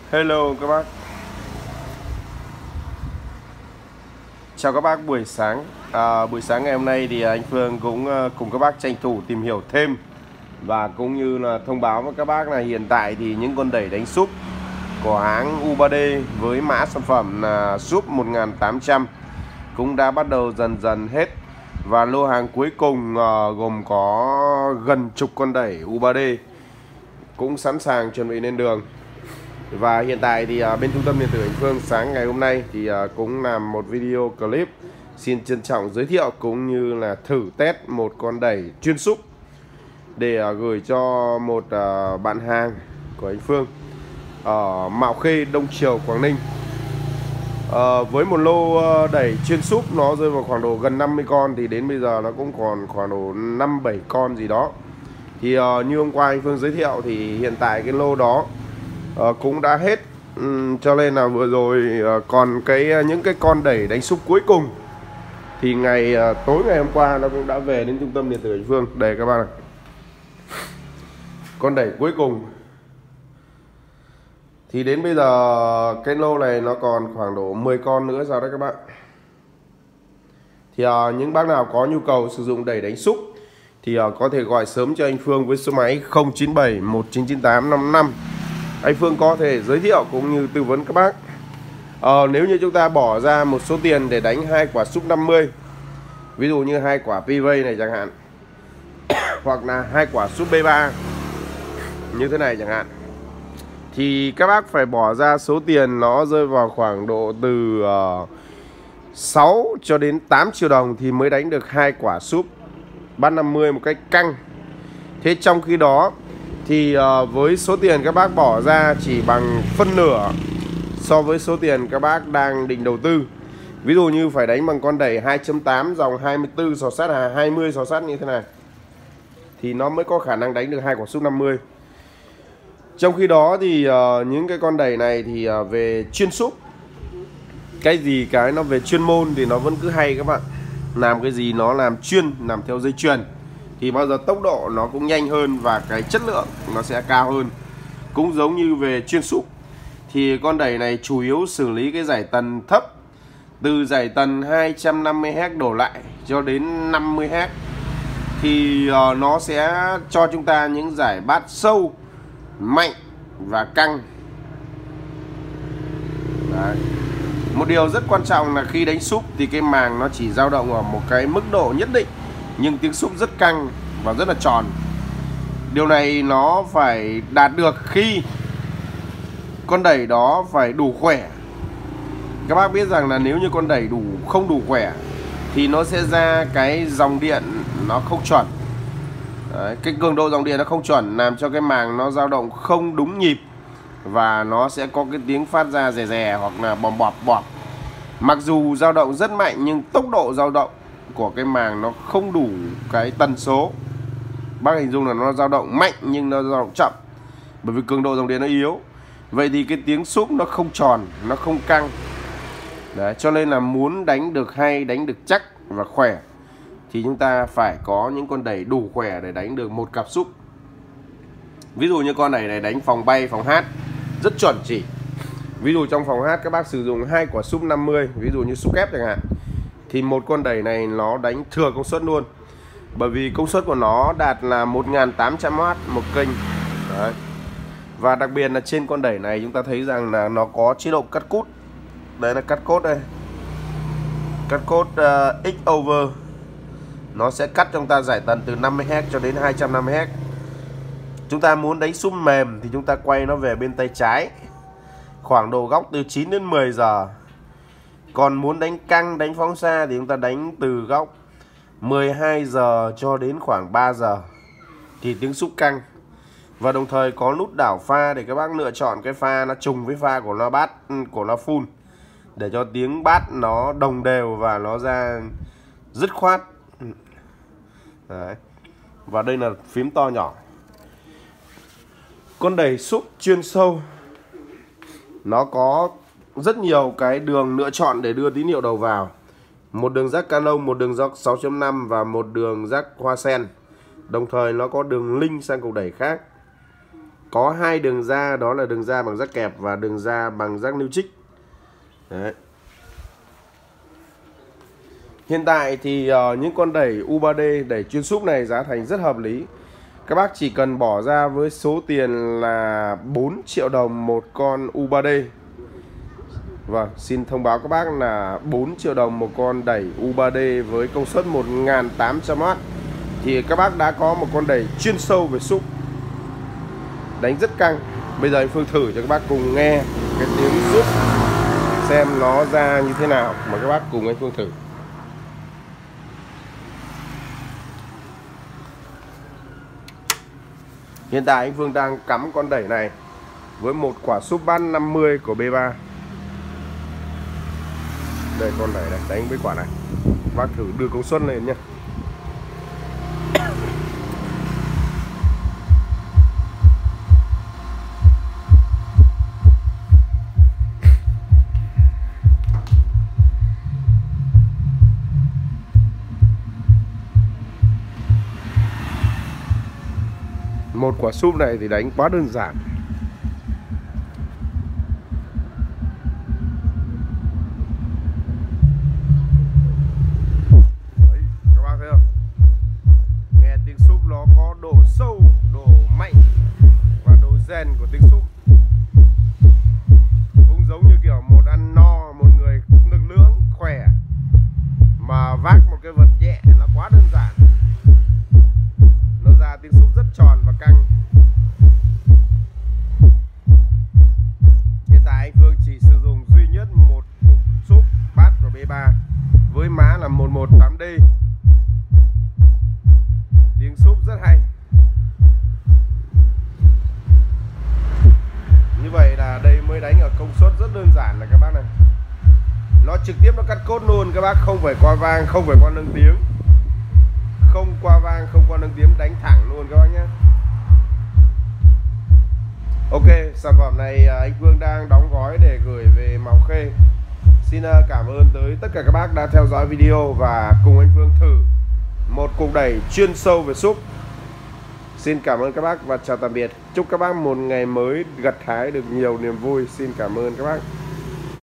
Hello các bác. Chào các bác buổi sáng. Buổi sáng ngày hôm nay thì anh Phương cũng cùng các bác tranh thủ tìm hiểu thêm và cũng như là thông báo với các bác là hiện tại thì những con đẩy đánh súp của hãng U3D với mã sản phẩm là súp 1800 cũng đã bắt đầu dần dần hết, và lô hàng cuối cùng gồm có gần chục con đẩy U3D cũng sẵn sàng chuẩn bị lên đường. Và hiện tại thì bên trung tâm điện tử Anh Phương sáng ngày hôm nay thì cũng làm một video clip xin trân trọng giới thiệu cũng như là thử test một con đẩy chuyên súp để gửi cho một bạn hàng của anh Phương ở Mạo Khê, Đông Triều, Quảng Ninh. Với một lô đẩy chuyên súp nó rơi vào khoảng độ gần 50 con thì đến bây giờ nó cũng còn khoảng độ 5-7 con gì đó. Thì như hôm qua anh Phương giới thiệu thì hiện tại cái lô đó cũng đã hết, cho nên là vừa rồi còn những cái con đẩy đánh súp cuối cùng thì tối ngày hôm qua nó cũng đã về đến trung tâm điện tử Anh Phương. Đây các bạn này, con đẩy cuối cùng thì đến bây giờ cái lô này nó còn khoảng độ 10 con nữa sao đấy các bạn. Thì những bác nào có nhu cầu sử dụng đẩy đánh súp thì có thể gọi sớm cho anh Phương với số máy 097 1998 55. Anh Phương có thể giới thiệu cũng như tư vấn các bác. Nếu như chúng ta bỏ ra một số tiền để đánh 2 quả súp 50, ví dụ như 2 quả PV này chẳng hạn, hoặc là 2 quả súp B3 như thế này chẳng hạn, thì các bác phải bỏ ra số tiền nó rơi vào khoảng độ từ 6 cho đến 8 triệu đồng thì mới đánh được 2 quả súp bát 50 một cách căng. Thế trong khi đó thì với số tiền các bác bỏ ra chỉ bằng phân nửa so với số tiền các bác đang định đầu tư. Ví dụ như phải đánh bằng con đẩy 2.8 dòng 24 xò sắt 20 xò sắt như thế này thì nó mới có khả năng đánh được 2 quả súp 50. Trong khi đó thì những cái con đẩy này thì về chuyên súp, cái gì cái nó về chuyên môn thì nó vẫn cứ hay các bạn. Làm cái gì nó làm chuyên, làm theo dây chuyền thì bao giờ tốc độ nó cũng nhanh hơn và cái chất lượng nó sẽ cao hơn. Cũng giống như về chuyên súp thì con đẩy này chủ yếu xử lý cái giải tần thấp, từ giải tần 250Hz đổ lại cho đến 50Hz thì nó sẽ cho chúng ta những giải bát sâu, mạnh và căng. Đấy. Một điều rất quan trọng là khi đánh súp thì cái màng nó chỉ dao động ở một cái mức độ nhất định, nhưng tiếng súp rất căng và rất là tròn. Điều này nó phải đạt được khi con đẩy đó phải đủ khỏe. Các bác biết rằng là nếu như con đẩy không đủ khỏe thì nó sẽ ra cái dòng điện nó không chuẩn. Đấy, cái cường độ dòng điện nó không chuẩn làm cho cái màng nó dao động không đúng nhịp và nó sẽ có cái tiếng phát ra rè rè hoặc là bòm bọp bọp. Mặc dù dao động rất mạnh nhưng tốc độ dao động của cái màng nó không đủ cái tần số. Bác hình dung là nó dao động mạnh nhưng nó dao động chậm, bởi vì cường độ dòng điện nó yếu. Vậy thì cái tiếng súp nó không tròn, nó không căng. Đấy, cho nên là muốn đánh được hay, đánh được chắc và khỏe thì chúng ta phải có những con đẩy đủ khỏe để đánh được một cặp súp. Ví dụ như con đẩy này đánh phòng bay, phòng hát rất chuẩn chỉ. Ví dụ trong phòng hát các bác sử dụng 2 quả súp 50, ví dụ như súp kép chẳng hạn, thì một con đẩy này nó đánh thừa công suất luôn. Bởi vì công suất của nó đạt là 1800W một kênh. Đấy. Và đặc biệt là trên con đẩy này chúng ta thấy rằng là nó có chế độ cắt cút. Đấy là cắt cốt đây. Cắt cốt X over. Nó sẽ cắt cho chúng ta giải tần từ 50Hz cho đến 250Hz. Chúng ta muốn đánh súp mềm thì chúng ta quay nó về bên tay trái, khoảng độ góc từ 9 đến 10 giờ. Còn muốn đánh căng, đánh phóng xa thì chúng ta đánh từ góc 12 giờ cho đến khoảng 3 giờ thì tiếng súp căng. Và đồng thời có nút đảo pha để các bác lựa chọn cái pha nó trùng với pha của nó bát, của nó full, để cho tiếng bát nó đồng đều và nó ra dứt khoát. Đấy. Và đây là phím to nhỏ. Con đẩy súp chuyên sâu nó có rất nhiều cái đường lựa chọn để đưa tín hiệu đầu vào. Một đường jack Canon, một đường jack 6.5 và một đường jack hoa sen. Đồng thời nó có đường link sang cục đẩy khác. Có hai đường ra, đó là đường ra bằng rác kẹp và đường ra bằng rác nêu trích. Đấy. Hiện tại thì những con đẩy U3D, đẩy chuyên súp này giá thành rất hợp lý. Các bác chỉ cần bỏ ra với số tiền là 4 triệu đồng một con U3D. Vâng, xin thông báo các bác là 4 triệu đồng một con đẩy U3D với công suất 1800W thì các bác đã có một con đẩy chuyên sâu về súp, đánh rất căng. Bây giờ anh Phương thử cho các bác cùng nghe cái tiếng súp xem nó ra như thế nào, mà các bác cùng anh Phương thử. Hiện tại anh Phương đang cắm con đẩy này với một quả súp bát 50 của B3. Đây con đẩy này, đánh với quả này. Bác thử đưa công suất lên nhé. Một quả súp này thì đánh quá đơn giản. Đấy, các bác thấy không? Nghe tiếng súp nó có độ sâu, độ mạnh và độ rèn của tiếng súp. Cũng giống như kiểu một ăn no, một người lực lưỡng, khỏe mà vác một cái vật nhẹ là quá đơn giản. Nó ra tiếng súp rất tròn và căng. Hiện tại anh Phương chỉ sử dụng duy nhất một cục súp bát của B3 với má là 118D. Tiếng súp rất hay. Như vậy là đây mới đánh ở công suất rất đơn giản này các bác này. Nó trực tiếp nó cắt cốt luôn các bác, không phải qua vang, không phải qua nâng tiếng. Không qua vang, không qua nâng tiếng, đánh thẳng luôn các bác nhé. Ok, sản phẩm này anh Phương đang đóng gói để gửi về Mạo Khê. Xin cảm ơn tới tất cả các bác đã theo dõi video và cùng anh Phương thử một cục đẩy chuyên sâu về súp. Xin cảm ơn các bác và chào tạm biệt. Chúc các bác một ngày mới gặt hái được nhiều niềm vui. Xin cảm ơn các bác.